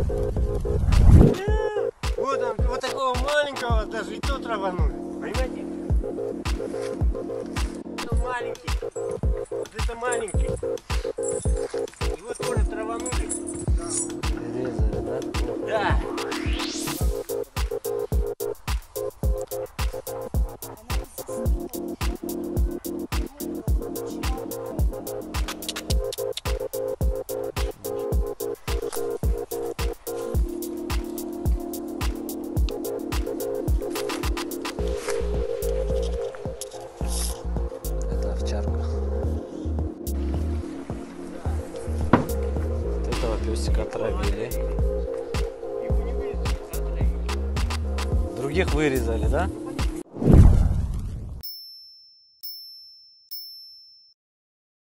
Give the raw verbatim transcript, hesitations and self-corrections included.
Вот он, вот такого маленького даже и то траванули. Понимаете? Это маленький. Вот это маленький. Его тоже траванули. Резали, да? Да. Это овчарка. Вот этого песика отравили. Других вырезали, да?